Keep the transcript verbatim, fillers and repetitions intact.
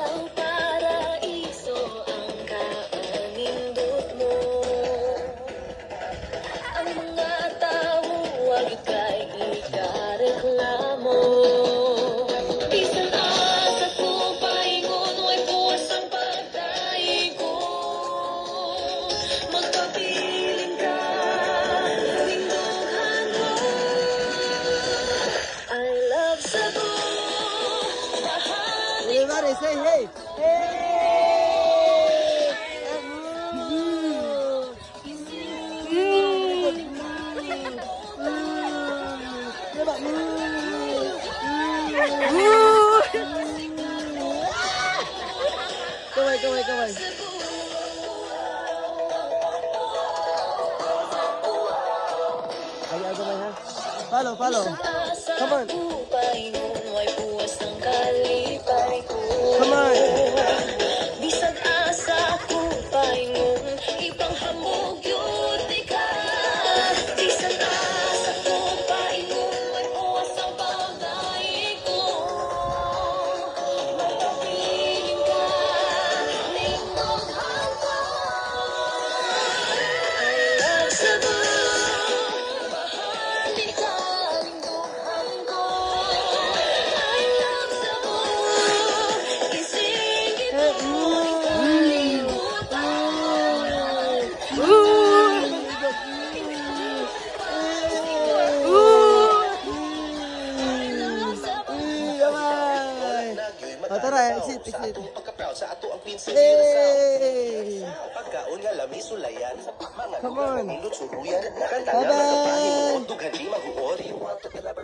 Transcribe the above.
Isang paraiso ang kaanindot mo. Ang mga tao huwag ika'y ikareklamo. Isang asa ko paingon, way buwas ang pagdaig ko. Magpapiling ka, nindughan mo. I love Cebu. Everybody say hey! Hey! Kamay, kamay, kamay. Ayaw kamay ha. Follow, follow. Come on. Come on. Bisag asa ko paingon, ipanghamog yun ka. Bisag asa ko paingon, may buwas ang pagdaig ko. Magpapiling ka, nindughan ko. I love Cebu. Bahali ka, nindughan ko. I love Cebu. Isingit mo, Oh, tara, exit, exit. Hey! Come on. Bye-bye.